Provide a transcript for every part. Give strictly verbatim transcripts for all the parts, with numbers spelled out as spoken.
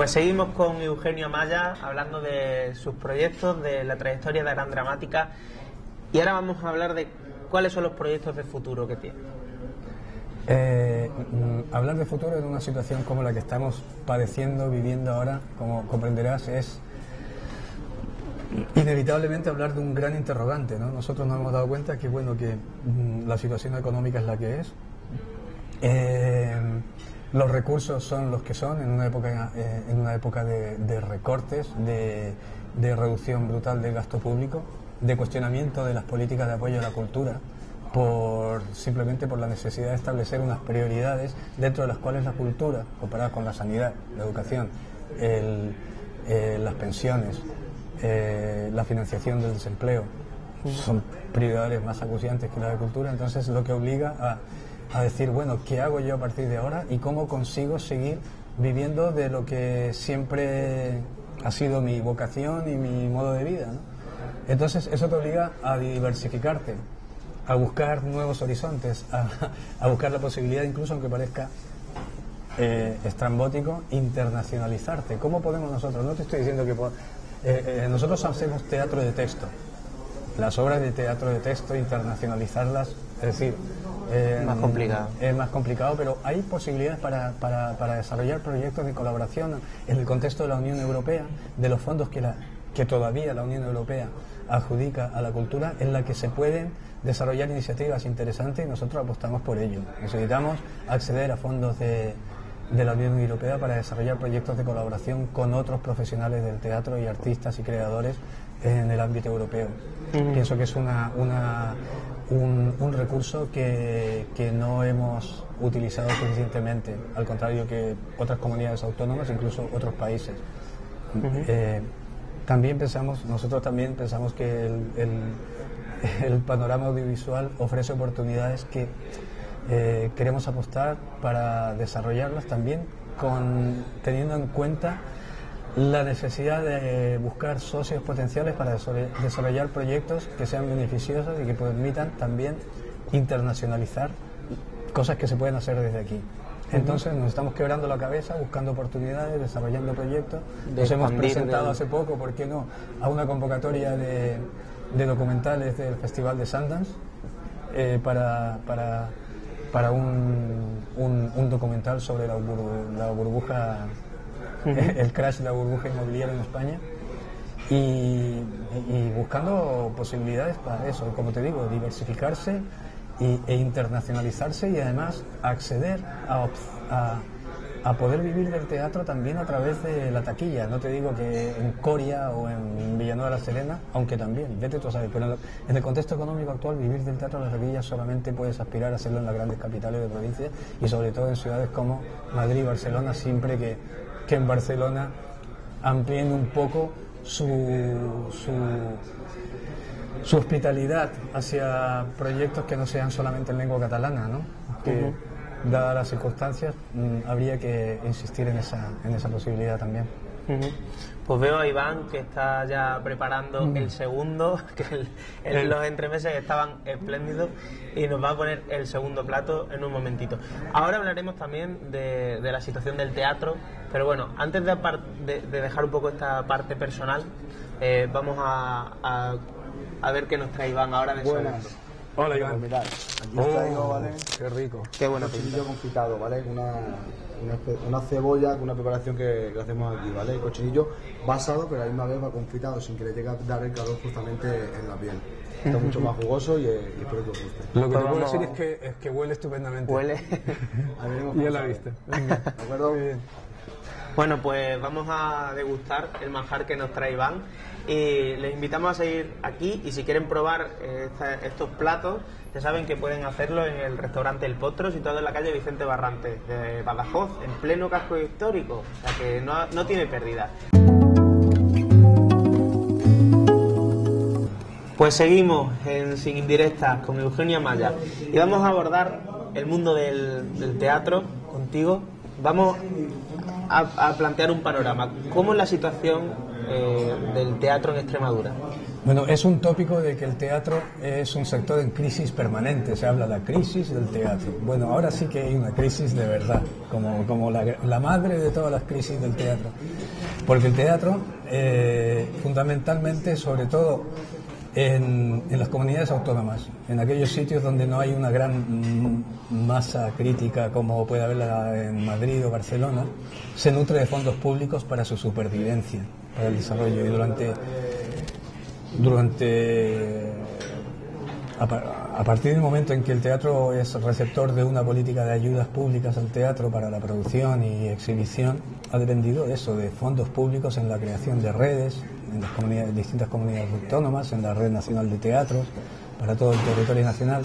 Pues seguimos con Eugenio Amaya hablando de sus proyectos, de la trayectoria de Gran Dramática, y ahora vamos a hablar de cuáles son los proyectos de futuro que tiene. Eh, hablar de futuro en una situación como la que estamos padeciendo, viviendo ahora, como comprenderás, es inevitablemente hablar de un gran interrogante, ¿no? Nosotros nos hemos dado cuenta que, bueno, que mm, la situación económica es la que es, eh, los recursos son los que son en una época, eh, en una época de, de recortes, de, de reducción brutal del gasto público, de cuestionamiento de las políticas de apoyo a la cultura, por simplemente por la necesidad de establecer unas prioridades dentro de las cuales la cultura, comparada con la sanidad, la educación, el, eh, las pensiones, eh, la financiación del desempleo, son prioridades más acuciantes que la de cultura. Entonces, lo que obliga a, a decir, bueno, ¿qué hago yo a partir de ahora y cómo consigo seguir viviendo de lo que siempre ha sido mi vocación y mi modo de vida, ¿no? Entonces, eso te obliga a diversificarte, a buscar nuevos horizontes, a, a buscar la posibilidad, incluso aunque parezca eh, estrambótico, internacionalizarte. ¿Cómo podemos nosotros? No te estoy diciendo que... Eh, eh, nosotros hacemos teatro de texto. Las obras de teatro de texto, internacionalizarlas, es decir... Eh, más complicado. Es más complicado, pero hay posibilidades para, para, para desarrollar proyectos de colaboración en el contexto de la Unión Europea, de los fondos que, la, que todavía la Unión Europea adjudica a la cultura, en la que se pueden desarrollar iniciativas interesantes y nosotros apostamos por ello. Necesitamos acceder a fondos de, de la Unión Europea para desarrollar proyectos de colaboración con otros profesionales del teatro y artistas y creadores en el ámbito europeo. Uh-huh. Pienso que es una, una, un, un recurso que, que no hemos utilizado suficientemente, al contrario que otras comunidades autónomas, incluso otros países. Uh-huh. eh, también pensamos, nosotros también pensamos que el, el el panorama audiovisual ofrece oportunidades que eh, queremos apostar para desarrollarlas también, con, teniendo en cuenta la necesidad de buscar socios potenciales para desarrollar proyectos que sean beneficiosos y que permitan también internacionalizar cosas que se pueden hacer desde aquí. Entonces nos estamos quebrando la cabeza buscando oportunidades, desarrollando proyectos. Nos hemos presentado hace poco, ¿por qué no?, a una convocatoria de de documentales del Festival de Sundance eh, para, para, para un, un, un documental sobre la, burbu, la burbuja, uh-huh. el crash de la burbuja inmobiliaria en España, y, y buscando posibilidades para eso, como te digo, diversificarse y, e internacionalizarse, y además acceder a, a a poder vivir del teatro también a través de la taquilla. No te digo que en Coria o en Villanueva de la Serena, aunque también, vete tú a saber, pero en el contexto económico actual, vivir del teatro de la taquilla solamente puedes aspirar a hacerlo en las grandes capitales de provincia, y sobre todo en ciudades como Madrid y Barcelona, siempre que, que en Barcelona amplíen un poco su, su, su hospitalidad hacia proyectos que no sean solamente en lengua catalana, ¿no? Que, uh-huh. Dadas las circunstancias, mmm, habría que insistir en esa, en esa posibilidad también. Uh-huh. Pues veo a Iván que está ya preparando uh-huh. el segundo, que el, el, el... los entremeses estaban espléndidos, y nos va a poner el segundo plato en un momentito. Ahora hablaremos también de, de la situación del teatro, pero bueno, antes de, de, de dejar un poco esta parte personal, eh, vamos a, a, a ver qué nos trae Iván ahora de Buenas. segundo. Hola, Iván. Pues mirad, aquí os traigo, ¿vale? Qué rico. Qué bueno. Cochinillo confitado, ¿vale? Una, una, una cebolla con una preparación que, que hacemos aquí, ¿vale? El cochinillo basado, pero a la misma vez va confitado sin que le llegue a dar el calor justamente en la piel. Está mucho más jugoso y, y espero que os guste. Lo que te puedo decir es que, es que huele estupendamente. Huele. Ya la viste. ¿De acuerdo? Muy bien. Bueno, pues vamos a degustar el manjar que nos trae Iván, y les invitamos a seguir aquí, y si quieren probar eh, esta, estos platos, ya saben que pueden hacerlo en el restaurante El Potro, situado en la calle Vicente Barrante de Badajoz, en pleno casco histórico, o sea que no, no tiene pérdida. Pues seguimos en Sin Indirectas con Eugenio Amaya, y vamos a abordar el mundo del, del teatro contigo. Vamos a, a plantear un panorama. ¿Cómo es la situación eh, del teatro en Extremadura? Bueno, es un tópico de que el teatro es un sector en crisis permanente. Se habla de la crisis del teatro. Bueno, ahora sí que hay una crisis de verdad, como, como la, la madre de todas las crisis del teatro. Porque el teatro, eh, fundamentalmente, sobre todo en, en las comunidades autónomas, en aquellos sitios donde no hay una gran masa crítica como puede haberla en Madrid o Barcelona, se nutre de fondos públicos para su supervivencia, para el desarrollo. Y durante... Durante a, a partir del momento en que el teatro es receptor de una política de ayudas públicas al teatro para la producción y exhibición, ha dependido de eso, de fondos públicos en la creación de redes en las comunidades, distintas comunidades autónomas, en la Red Nacional de Teatros para todo el territorio nacional,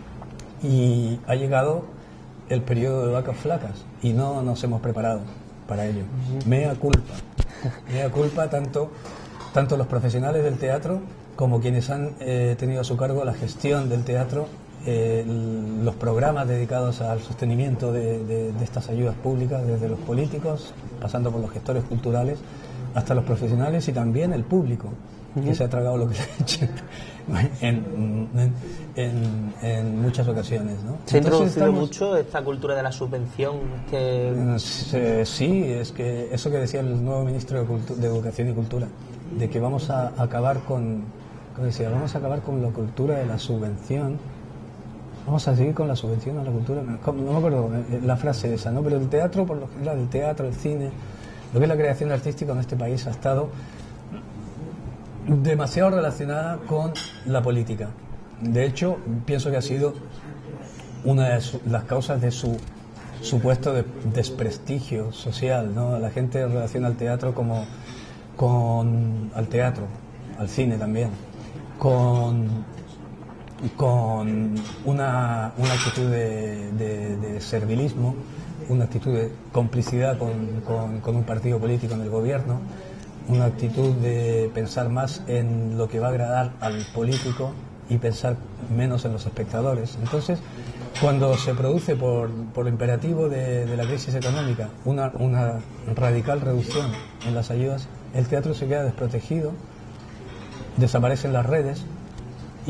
y ha llegado el periodo de vacas flacas y no nos hemos preparado para ello. Mea culpa, mea culpa tanto tanto los profesionales del teatro como quienes han eh, tenido a su cargo la gestión del teatro, eh, los programas dedicados al sostenimiento de, de, de estas ayudas públicas, desde los políticos, pasando por los gestores culturales, hasta los profesionales y también el público, uh-huh. que se ha tragado lo que le ha hecho en, en, en, en muchas ocasiones, ¿no? ¿Se ha introducido estamos... mucho esta cultura de la subvención? Que... Sí, es que eso que decía el nuevo ministro de, Cultu- de Educación y Cultura, de que vamos a acabar con, ¿cómo decía? Vamos a acabar con la cultura de la subvención. Vamos a seguir con la subvención a la cultura. No me acuerdo la frase esa, ¿no? Pero el teatro, por lo general, el teatro, el cine, lo que es la creación artística en este país ha estado demasiado relacionada con la política. De hecho, pienso que ha sido una de su, las causas de su supuesto de desprestigio social, ¿no? La gente relaciona el teatro como con al teatro, al cine también, con con una, una actitud de, de, de servilismo, una actitud de complicidad con, con, con un partido político en el gobierno, una actitud de pensar más en lo que va a agradar al político y pensar menos en los espectadores. Entonces, cuando se produce por, por imperativo de, de la crisis económica una, una radical reducción en las ayudas, el teatro se queda desprotegido, desaparecen las redes y,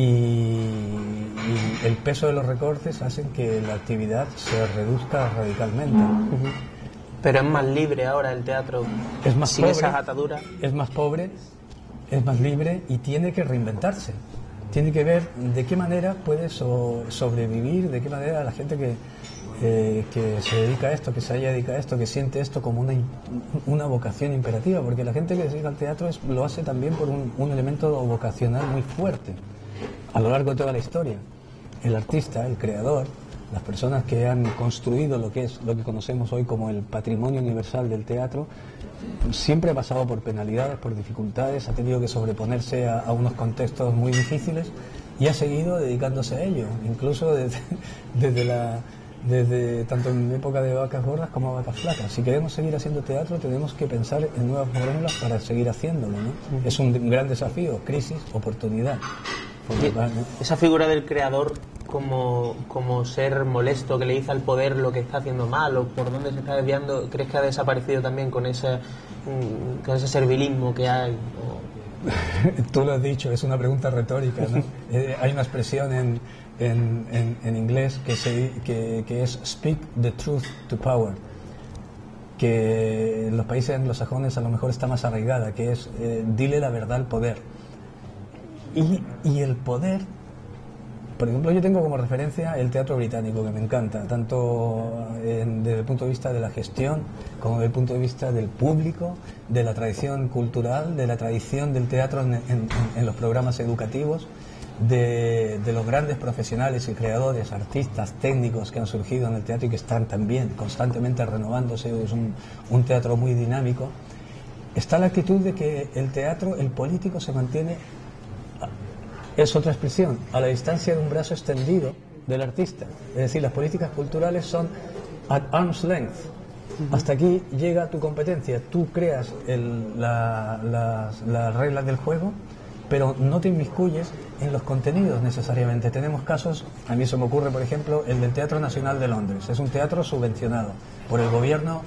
y el peso de los recortes hacen que la actividad se reduzca radicalmente. Uh-huh. Pero es más libre ahora el teatro, es más sin pobre, esas ataduras. Es más pobre, es más libre y tiene que reinventarse. Tiene que ver de qué manera puede so- sobrevivir, de qué manera la gente que, eh, que se dedica a esto, que se haya dedicado a esto, que siente esto como una, una vocación imperativa, porque la gente que se dedica al teatro es, lo hace también por un, un elemento vocacional muy fuerte a lo largo de toda la historia. El artista, el creador, las personas que han construido lo que es lo que conocemos hoy como el patrimonio universal del teatro, siempre ha pasado por penalidades, por dificultades, ha tenido que sobreponerse a, a unos contextos muy difíciles y ha seguido dedicándose a ello, incluso desde, desde la desde tanto en época de vacas gordas como vacas flacas. Si queremos seguir haciendo teatro, tenemos que pensar en nuevas fórmulas para seguir haciéndolo, ¿no? Uh-huh. Es un gran desafío, crisis, oportunidad. Porque, ¿no? Esa figura del creador como, como ser molesto que le dice al poder lo que está haciendo mal o por dónde se está desviando, ¿crees que ha desaparecido también con ese, con ese servilismo que hay? O... Tú lo has dicho, es una pregunta retórica, ¿no? eh, hay una expresión en, en, en, en inglés que, se, que, que es speak the truth to power, que en los países anglosajones a lo mejor está más arraigada, que es eh, dile la verdad al poder. Y, y el poder, por ejemplo, yo tengo como referencia el teatro británico, que me encanta, tanto en, desde el punto de vista de la gestión como desde el punto de vista del público, de la tradición cultural, de la tradición del teatro en, en, en los programas educativos, de, de los grandes profesionales y creadores, artistas, técnicos que han surgido en el teatro y que están también constantemente renovándose. Es un, un teatro muy dinámico. Está la actitud de que el teatro, el político se mantiene, es otra expresión, a la distancia de un brazo extendido del artista. Es decir, las políticas culturales son at arm's length. Uh-huh. Hasta aquí llega tu competencia. Tú creas el, la, las, las reglas del juego, pero no te inmiscuyes en los contenidos necesariamente. Tenemos casos, a mí se me ocurre, por ejemplo, el del Teatro Nacional de Londres. Es un teatro subvencionado por el gobierno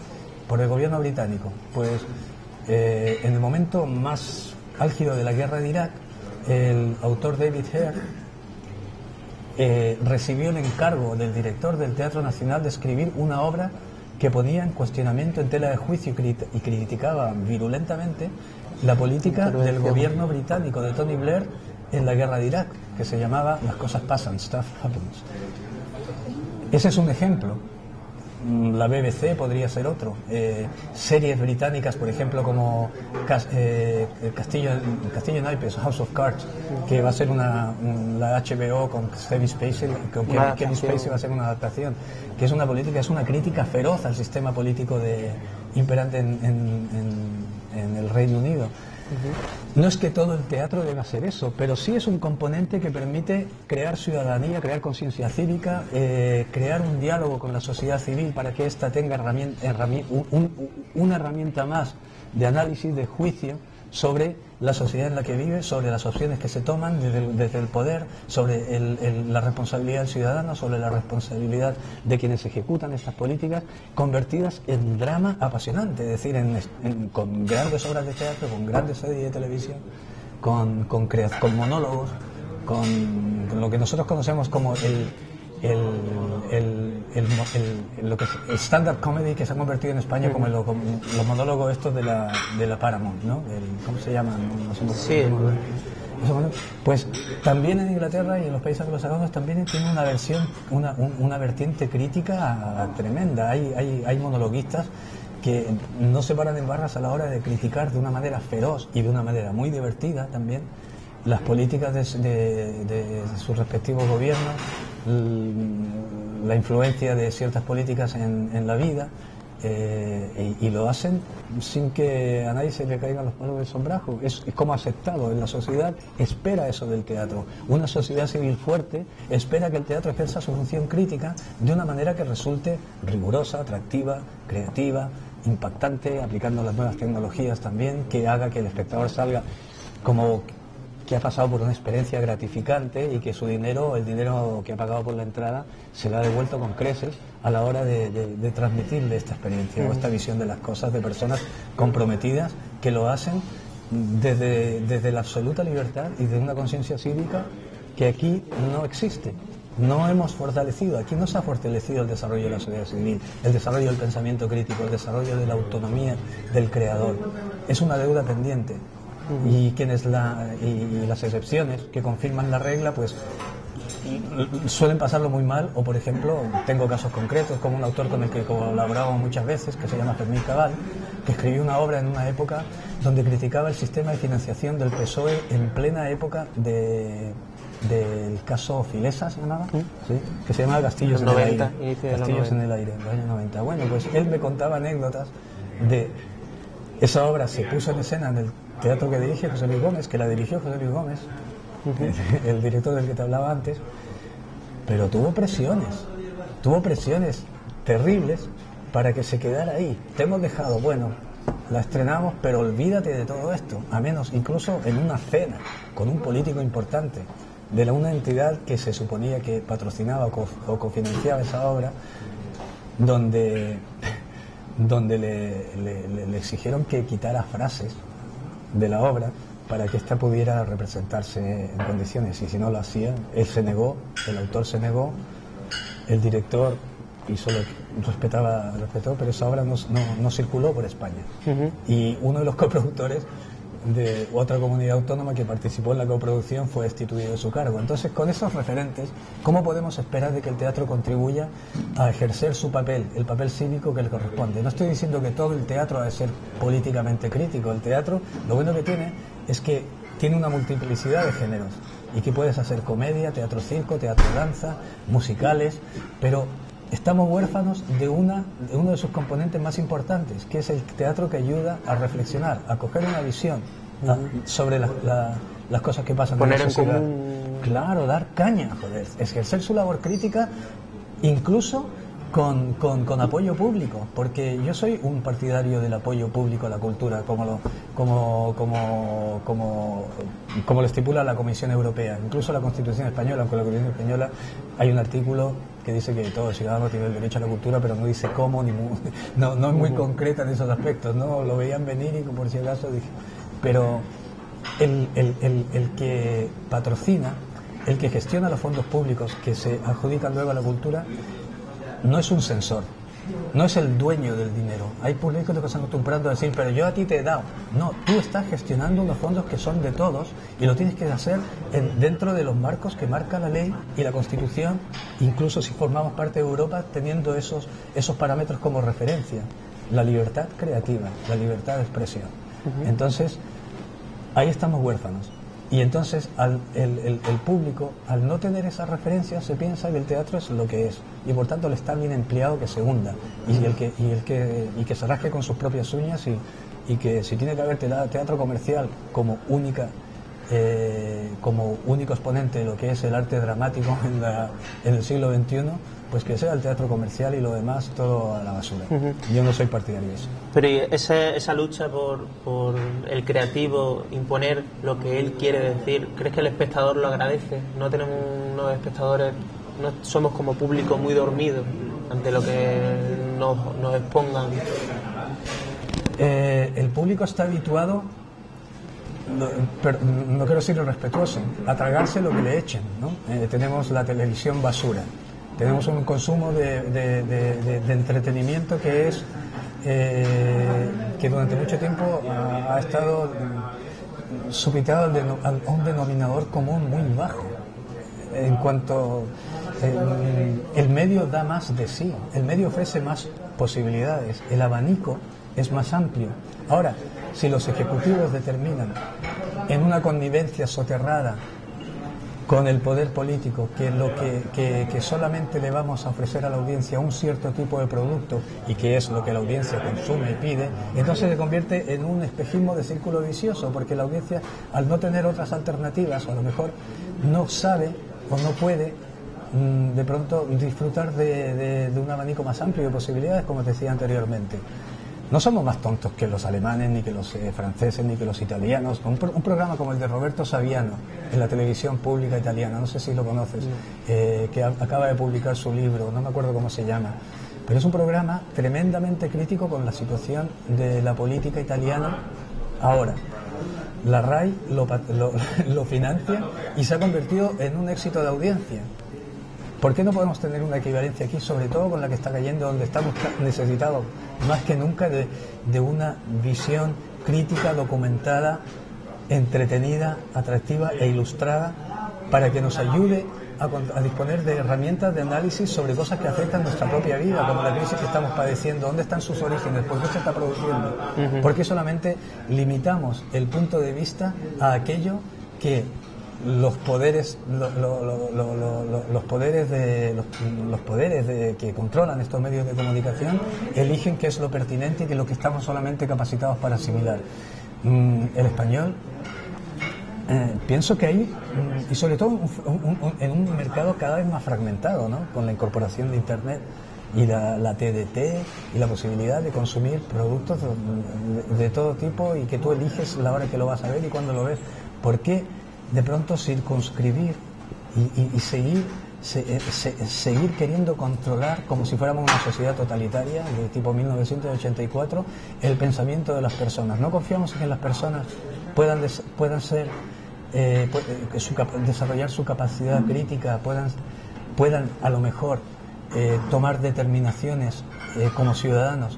por el gobierno británico. Pues eh, en el momento más álgido de la guerra de Irak, el autor David Hare eh, recibió el encargo del director del Teatro Nacional de escribir una obra que ponía en cuestionamiento, en tela de juicio y criticaba virulentamente la política del gobierno británico de Tony Blair en la guerra de Irak, que se llamaba Las cosas pasan, stuff happens. Ese es un ejemplo. La B B C podría ser otro. Eh, series británicas, por ejemplo, como Cas eh, Castillo, Castillo en Naipes, House of Cards, que va a ser una, un, la H B O con Kevin Spacey, con Kevin, Kevin Spacey va a ser una adaptación, que es una política, es una crítica feroz al sistema político de, imperante en, en, en, en el Reino Unido. No es que todo el teatro deba ser eso, pero sí es un componente que permite crear ciudadanía, crear conciencia cívica, eh, crear un diálogo con la sociedad civil para que ésta tenga herramienta, herramienta, un, un, una herramienta más de análisis, de juicio sobre la sociedad en la que vive, sobre las opciones que se toman desde el, desde el poder, sobre el, el, la responsabilidad del ciudadano, sobre la responsabilidad de quienes ejecutan estas políticas, convertidas en drama apasionante, es decir, en, en, con grandes obras de teatro, con grandes series de televisión, con, con, con monólogos, con, con lo que nosotros conocemos como el El, el, el, el, lo que es el stand-up comedy, que se ha convertido en España como, lo, como los monólogos estos de la, de la Paramount, ¿no? El, ¿cómo se llama? No, no sé, sí, no, pues también en Inglaterra y en los países anglosajones también tiene una versión, una, un, una vertiente crítica tremenda. Hay, hay, hay monologuistas que no se paran en barras a la hora de criticar de una manera feroz y de una manera muy divertida también las políticas de, de, de sus respectivos gobiernos, la influencia de ciertas políticas en, en la vida, eh, y, y lo hacen sin que a nadie se le caigan los palos del sombrajo. Es, es como aceptado en la sociedad, espera eso del teatro. Una sociedad civil fuerte espera que el teatro ejerza su función crítica de una manera que resulte rigurosa, atractiva, creativa, impactante, aplicando las nuevas tecnologías también, que haga que el espectador salga como que ha pasado por una experiencia gratificante y que su dinero, el dinero que ha pagado por la entrada, se le ha devuelto con creces a la hora de, de, de transmitirle esta experiencia o esta visión de las cosas de personas comprometidas que lo hacen desde, desde la absoluta libertad y de una conciencia cívica que aquí no existe. No hemos fortalecido, aquí no se ha fortalecido el desarrollo de la sociedad civil, el desarrollo del pensamiento crítico, el desarrollo de la autonomía del creador. Es una deuda pendiente. Y quienes la y, y las excepciones que confirman la regla, pues suelen pasarlo muy mal. O por ejemplo, tengo casos concretos como un autor con el que he colaborado muchas veces, que se llama Fermín Cabal, que escribió una obra en una época donde criticaba el sistema de financiación del P S O E en plena época de del caso Filesa, se llamaba, ¿sí? Que se llamaba Castillos en el aire, Castillos en el aire, en los años noventa. Bueno, pues él me contaba anécdotas de esa obra. Se puso en escena en el teatro que dirige José Luis Gómez, que la dirigió José Luis Gómez, uh-huh. el director del que te hablaba antes, pero tuvo presiones, tuvo presiones terribles para que se quedara ahí. Te hemos dejado, bueno, la estrenamos, pero olvídate de todo esto, a menos incluso en una cena con un político importante de la, una entidad que se suponía que patrocinaba o, co o cofinanciaba esa obra, donde, donde le, le, le, le exigieron que quitara frases de la obra para que ésta pudiera representarse en condiciones, y si no lo hacía, él se negó, el autor se negó, el director hizo lo que respetaba, respetó, pero esa obra no, no, no circuló por España. Uh-huh. Y uno de los coproductores de otra comunidad autónoma que participó en la coproducción fue destituido de su cargo. Entonces, con esos referentes, ¿cómo podemos esperar de que el teatro contribuya a ejercer su papel, el papel cívico que le corresponde? No estoy diciendo que todo el teatro ha de ser políticamente crítico. El teatro, lo bueno que tiene es que tiene una multiplicidad de géneros y que puedes hacer comedia, teatro circo, teatro danza, musicales, pero estamos huérfanos de, una, de uno de sus componentes más importantes, que es el teatro que ayuda a reflexionar, a coger una visión a, sobre la, la, las cosas que pasan Poner en la sociedad. En común... Claro, dar caña, joder, ejercer su labor crítica, incluso con, con, con apoyo público, porque yo soy un partidario del apoyo público a la cultura, como lo, como, como, como, como lo estipula la Comisión Europea, incluso la Constitución Española, aunque la Constitución Española hay un artículo que dice que todos los ciudadanos tienen el derecho a la cultura, pero no dice cómo, ni muy, no, no es muy concreta en esos aspectos, ¿no? Lo veían venir y por si acaso dije, pero el, el, el, el que patrocina, el que gestiona los fondos públicos que se adjudican luego a la cultura, no es un censor, no es el dueño del dinero. Hay políticos que están acostumbrados a decir, pero yo a ti te he dado. No, tú estás gestionando unos fondos que son de todos y lo tienes que hacer en, dentro de los marcos que marca la ley y la Constitución, incluso si formamos parte de Europa, teniendo esos, esos parámetros como referencia. La libertad creativa, la libertad de expresión. Uh-huh. Entonces, ahí estamos huérfanos. Y entonces al, el, el, el público, al no tener esas referencias, se piensa que el teatro es lo que es y por tanto le está bien empleado que se hunda y el que y el que y que se rasque con sus propias uñas y, y que si tiene que haber teatro comercial como única eh, como único exponente de lo que es el arte dramático en, la, en el siglo veintiuno, pues que sea el teatro comercial y lo demás todo a la basura. Uh-huh. Yo no soy partidario de eso. Pero ¿y esa, esa lucha por, por el creativo, imponer lo que él quiere decir, crees que el espectador lo agradece? No tenemos unos espectadores, no somos como público muy dormidos ante lo que nos, nos expongan. Eh, el público está habituado, no, pero no quiero ser irrespetuoso, a tragarse lo que le echen, ¿no? Eh, tenemos la televisión basura. Tenemos un consumo de, de, de, de, de entretenimiento que es eh, que durante mucho tiempo ha, ha estado supeditado al deno, a un denominador común muy bajo. En cuanto eh, el medio da más de sí, el medio ofrece más posibilidades, el abanico es más amplio. Ahora, si los ejecutivos determinan en una connivencia soterrada con el poder político que lo que, que, que solamente le vamos a ofrecer a la audiencia un cierto tipo de producto y que es lo que la audiencia consume y pide, entonces se convierte en un espejismo de círculo vicioso, porque la audiencia, al no tener otras alternativas, o a lo mejor no sabe o no puede mmm, de pronto disfrutar de, de, de un abanico más amplio de posibilidades, como te decía anteriormente. No somos más tontos que los alemanes, ni que los eh, franceses, ni que los italianos. Un, pro, un programa como el de Roberto Saviano, en la televisión pública italiana, no sé si lo conoces, eh, que a, acaba de publicar su libro, no me acuerdo cómo se llama, pero es un programa tremendamente crítico con la situación de la política italiana ahora. La RAI lo, lo, lo financia y se ha convertido en un éxito de audiencia. ¿Por qué no podemos tener una equivalencia aquí, sobre todo con la que está cayendo, donde estamos necesitados más que nunca de, de una visión crítica, documentada, entretenida, atractiva e ilustrada, para que nos ayude a, a disponer de herramientas de análisis sobre cosas que afectan nuestra propia vida, como la crisis que estamos padeciendo? ¿Dónde están sus orígenes? ¿Por qué se está produciendo? Uh-huh. ¿Por qué solamente limitamos el punto de vista a aquello que los poderes lo, lo, lo, lo, lo, los poderes de los, los poderes de, que controlan estos medios de comunicación eligen qué es lo pertinente y qué es lo que estamos solamente capacitados para asimilar? Mm, el español, eh, pienso que hay, mm, y sobre todo un, un, un, en un mercado cada vez más fragmentado, ¿no? Con la incorporación de Internet y la, la T D T y la posibilidad de consumir productos de, de, de todo tipo, y que tú eliges la hora que lo vas a ver y cuándo lo ves. ¿Por qué de pronto circunscribir y, y, y seguir se, se, seguir queriendo controlar, como si fuéramos una sociedad totalitaria de tipo mil novecientos ochenta y cuatro, el pensamiento de las personas? No confiamos en que las personas puedan des, puedan ser eh, pu su, desarrollar su capacidad crítica, puedan puedan a lo mejor eh, tomar determinaciones eh, como ciudadanos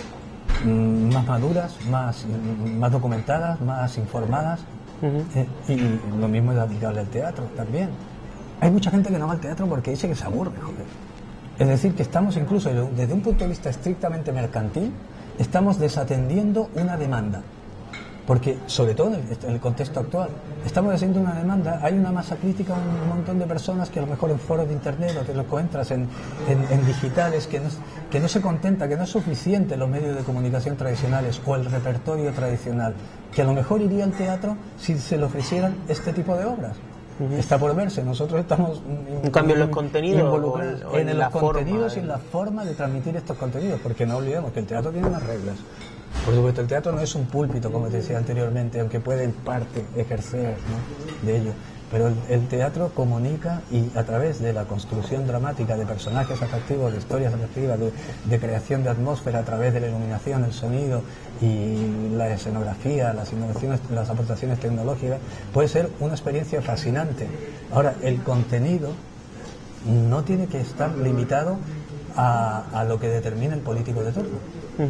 mm, más maduras, más más documentadas, más informadas. Uh-huh. eh, y lo mismo es aplicable al teatro también. Hay mucha gente que no va al teatro porque dice que se aburre, joder. Es decir, que estamos incluso desde un punto de vista estrictamente mercantil, estamos desatendiendo una demanda, porque sobre todo en el, en el contexto actual estamos haciendo una demanda. Hay una masa crítica, un montón de personas que a lo mejor en foros de internet o te lo encuentras en, en, en digitales, que no, que no se contenta, que no es suficiente los medios de comunicación tradicionales o el repertorio tradicional, que a lo mejor iría al teatro si se le ofrecieran este tipo de obras. Uh-huh. Está por verse. Nosotros estamos un cambio en los contenidos involucrados o en, o en, en los contenidos forma, y en la forma de transmitir estos contenidos, porque no olvidemos que el teatro tiene unas reglas. Por supuesto, el teatro no es un púlpito, como te decía anteriormente, aunque puede en parte ejercer, ¿no?, de ello. Pero el, el teatro comunica, y a través de la construcción dramática de personajes atractivos, de historias atractivas, de, de creación de atmósfera a través de la iluminación, el sonido y la escenografía, las innovaciones, las aportaciones tecnológicas, puede ser una experiencia fascinante. Ahora, el contenido no tiene que estar limitado a, a lo que determina el político de turno.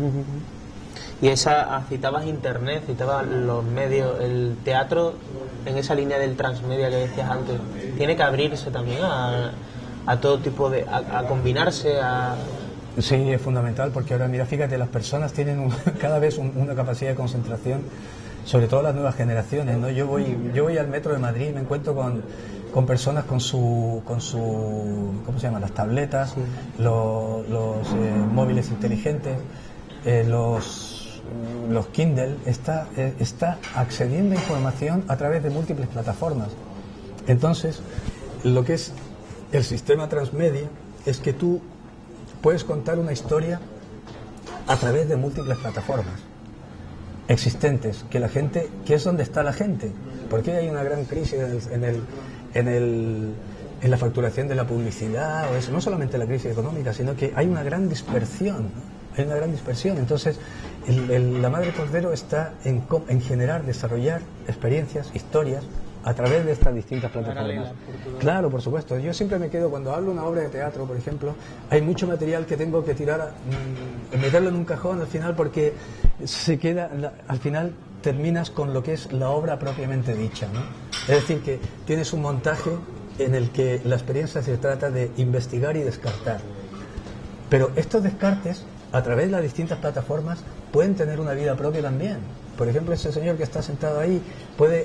Y esa, citabas internet, citabas los medios, el teatro en esa línea del transmedia que decías antes, tiene que abrirse también a, a todo tipo de, a, a combinarse, a... Sí, es fundamental, porque ahora mira, fíjate, las personas tienen un, cada vez un, una capacidad de concentración, sobre todo las nuevas generaciones, ¿no? Yo voy, yo voy al metro de Madrid y me encuentro con, con personas con su, con su, ¿cómo se llama?, las tabletas, sí, los, los eh, móviles inteligentes, eh, los los Kindle, está, eh, está accediendo a información a través de múltiples plataformas. Entonces, lo que es el sistema transmedia es que tú puedes contar una historia a través de múltiples plataformas existentes, que la gente, que es donde está la gente, porque hay una gran crisis en el, en el, en el en la facturación de la publicidad, o eso, no solamente la crisis económica, sino que hay una gran dispersión, ¿no? Hay una gran dispersión. Entonces, el, el, la Madre Cordero está en, en generar, desarrollar experiencias, historias a través de estas distintas plataformas. Claro, por supuesto. Yo siempre me quedo, cuando hablo una obra de teatro, por ejemplo, hay mucho material que tengo que tirar, mmm, meterlo en un cajón al final, porque se queda, la, al final terminas con lo que es la obra propiamente dicha, ¿no? Es decir, que tienes un montaje en el que la experiencia se trata de investigar y descartar. Pero estos descartes, a través de las distintas plataformas, pueden tener una vida propia también. Por ejemplo, ese señor que está sentado ahí puede,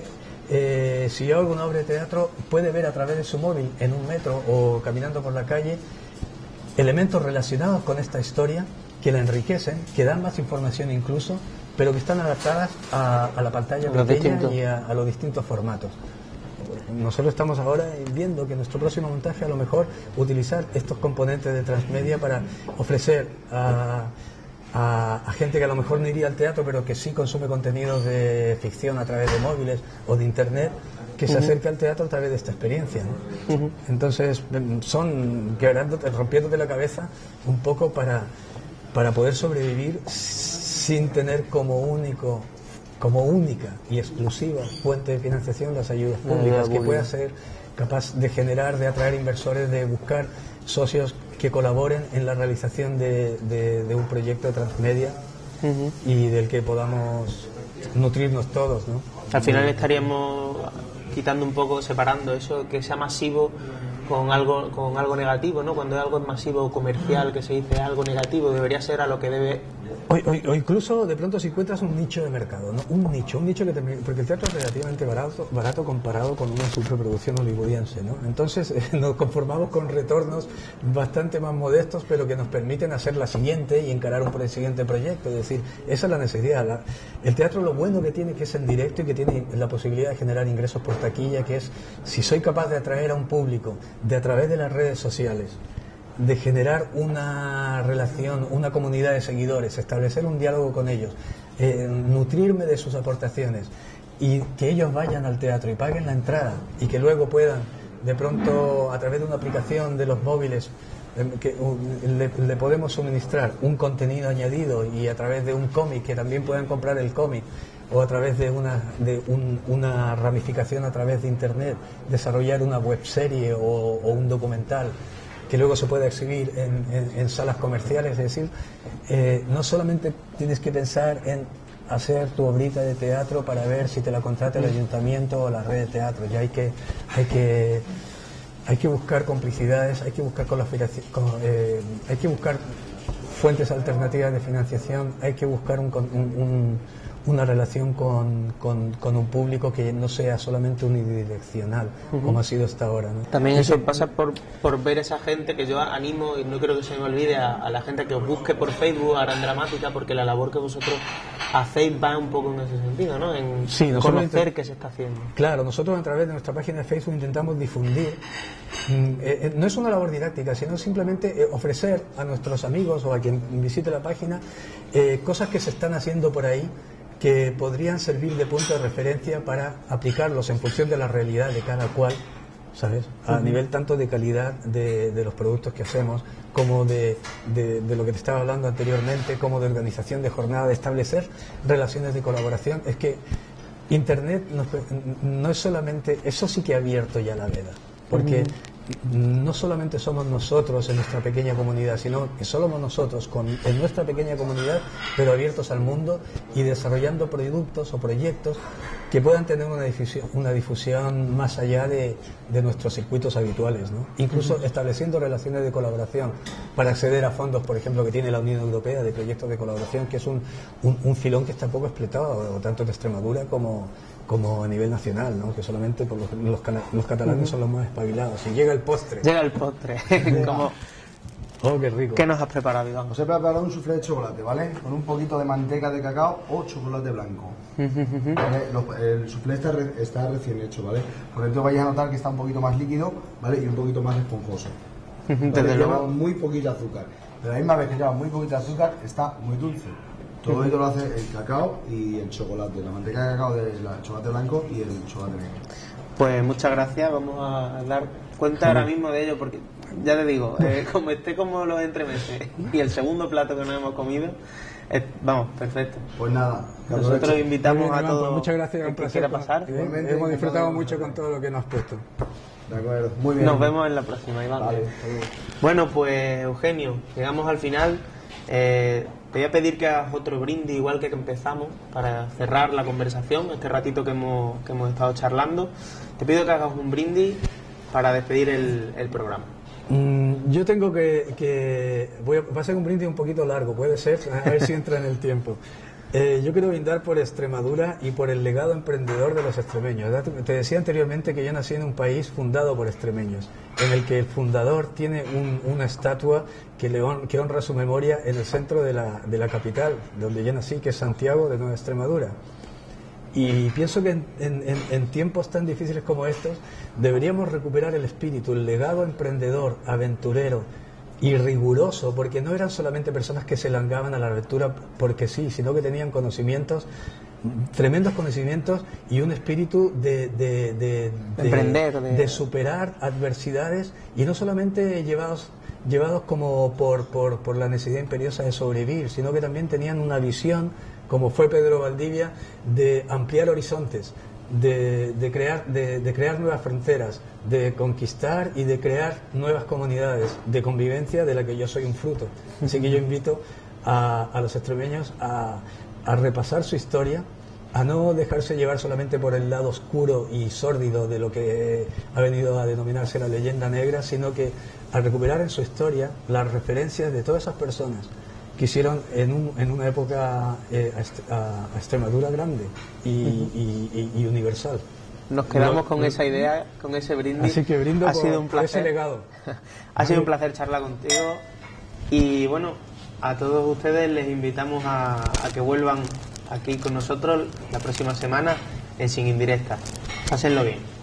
eh, si yo hago una obra de teatro, puede ver a través de su móvil, en un metro o caminando por la calle, elementos relacionados con esta historia que la enriquecen, que dan más información incluso, pero que están adaptadas a, a la pantalla pequeña y a, a los distintos formatos. Nosotros estamos ahora viendo que nuestro próximo montaje, a lo mejor, utilizar estos componentes de transmedia para ofrecer a, a, a gente que a lo mejor no iría al teatro, pero que sí consume contenidos de ficción a través de móviles o de internet, que se acerque al teatro a través de esta experiencia, ¿no? Uh-huh. Entonces, son quebrándote, rompiéndote la cabeza un poco para, para poder sobrevivir sin tener como único como única y exclusiva fuente de financiación las ayudas públicas, que pueda ser capaz de generar, de atraer inversores, de buscar socios que colaboren en la realización de, de, de un proyecto de transmedia, uh-huh, y del que podamos nutrirnos todos, ¿no? Al final estaríamos quitando un poco, separando eso, que sea masivo con algo con algo negativo, ¿no? Cuando algo es masivo comercial, que se dice algo negativo, debería ser a lo que debe. O, o, o incluso de pronto si encuentras un nicho de mercado, ¿no? Un nicho, un nicho que termine, porque el teatro es relativamente barato, barato comparado con una superproducción hollywoodiense, ¿no? Entonces eh, nos conformamos con retornos bastante más modestos, pero que nos permiten hacer la siguiente y encarar un el siguiente proyecto. Es decir, esa es la necesidad. La, el teatro, lo bueno que tiene, que es en directo y que tiene la posibilidad de generar ingresos por taquilla, que es, si soy capaz de atraer a un público de a través de las redes sociales, de generar una relación, una comunidad de seguidores, establecer un diálogo con ellos, eh, nutrirme de sus aportaciones y que ellos vayan al teatro y paguen la entrada y que luego puedan, de pronto, a través de una aplicación de los móviles, eh, que uh, le, le podemos suministrar un contenido añadido, y a través de un cómic, que también puedan comprar el cómic, o a través de una de un, una ramificación a través de internet, desarrollar una webserie o, o un documental que luego se pueda exhibir en, en, en salas comerciales. Es decir, eh, no solamente tienes que pensar en hacer tu obrita de teatro para ver si te la contrata el ayuntamiento o la red de teatro, ya hay que hay que hay que buscar complicidades, hay que buscar colaboración, con, eh, hay que buscar fuentes alternativas de financiación, hay que buscar un, un, un una relación con, con, con un público que no sea solamente unidireccional, uh-huh, como ha sido hasta ahora, ¿no? También eso pasa por, por ver esa gente, que yo animo, y no creo que se me olvide, a, a la gente que os busque por Facebook a Gran Dramática, porque la labor que vosotros hacéis va un poco en ese sentido, ¿no? En Sí, nosotros conocer intent- qué se está haciendo. Claro, nosotros a través de nuestra página de Facebook intentamos difundir, mm, eh, eh, no es una labor didáctica, sino simplemente eh, ofrecer a nuestros amigos o a quien visite la página eh, cosas que se están haciendo por ahí que podrían servir de punto de referencia para aplicarlos en función de la realidad de cada cual, ¿sabes? A nivel tanto de calidad de, de los productos que hacemos, como de, de, de lo que te estaba hablando anteriormente, como de organización de jornada, de establecer relaciones de colaboración. Es que Internet no, no es solamente, eso sí que ha abierto ya la veda, porque no solamente somos nosotros en nuestra pequeña comunidad, sino que somos nosotros con, en nuestra pequeña comunidad, pero abiertos al mundo y desarrollando productos o proyectos que puedan tener una difusión, una difusión más allá de, de nuestros circuitos habituales, ¿no? Incluso uh-huh. estableciendo relaciones de colaboración para acceder a fondos, por ejemplo, que tiene la Unión Europea de proyectos de colaboración, que es un, un, un filón que está poco explotado, tanto en Extremadura como como a nivel nacional, ¿no? Que solamente por los, los, cana- los catalanes uh-huh. son los más espabilados. Y llega el postre. Llega el postre. Como... Oh, qué rico. ¿Qué nos has preparado, Iván? Os he preparado un soufflé de chocolate, ¿vale? Con un poquito de manteca de cacao o chocolate blanco. ¿Vale? Los- el soufflé está, re- está recién hecho, ¿vale? Por dentro vais a notar que está un poquito más líquido, ¿vale? Y un poquito más esponjoso. ¿Vale? Desde Lleva luego. muy poquito azúcar. Pero a la misma vez que lleva muy poquito azúcar, está muy dulce. Todo esto lo hace el cacao y el chocolate, la manteca de cacao del chocolate blanco y el chocolate negro. Pues muchas gracias, vamos a dar cuenta ahora mismo de ello, porque ya te digo, eh, como esté como los entremeses y el segundo plato que nos hemos comido, es, vamos, perfecto. Pues nada, que Nosotros aproveche. invitamos Muy bien, a Iván, pues todos muchas gracias, el un que placer. quiera pasar. Igualmente, Hemos disfrutado encantado. mucho con todo lo que nos has puesto. De acuerdo, muy bien. Nos vemos en la próxima, Iván. Vale, hasta luego. Bueno, pues Eugenio, llegamos al final. Eh, te voy a pedir que hagas otro brindis igual que que empezamos para cerrar la conversación, este ratito que hemos, que hemos estado charlando. Te pido que hagas un brindis para despedir el, el programa. Mm, yo tengo que... que voy a, va a ser un brindis un poquito largo, puede ser, a ver si entra en el tiempo. Eh, yo quiero brindar por Extremadura y por el legado emprendedor de los extremeños. Ya te, te decía anteriormente que yo nací en un país fundado por extremeños, en el que el fundador tiene un, una estatua que, le hon, que honra su memoria en el centro de la, de la capital, donde yo nací, que es Santiago de Nueva Extremadura. Y pienso que en, en, en tiempos tan difíciles como estos deberíamos recuperar el espíritu, el legado emprendedor, aventurero y riguroso, porque no eran solamente personas que se langaban a la aventura porque sí, sino que tenían conocimientos, tremendos conocimientos y un espíritu de, de, de, de, Emprender, de... de superar adversidades, y no solamente llevados llevados como por, por, por la necesidad imperiosa de sobrevivir, sino que también tenían una visión, como fue Pedro Valdivia, de ampliar horizontes, de, de, crear, de, de crear nuevas fronteras, de conquistar y de crear nuevas comunidades de convivencia, de la que yo soy un fruto. Así que yo invito a, a los extremeños a, a repasar su historia, a no dejarse llevar solamente por el lado oscuro y sórdido de lo que ha venido a denominarse la leyenda negra, sino que a recuperar en su historia las referencias de todas esas personas que hicieron en, un, en una época eh, a, a, a Extremadura grande y, y, y, y universal. Nos quedamos No, con no, esa idea, con ese brindis. Así que brindo ha por, sido un por ese placer. legado. Ha sido un placer charlar contigo. Y bueno, a todos ustedes les invitamos a, a que vuelvan aquí con nosotros la próxima semana en Sin Indirecta. Pásenlo bien.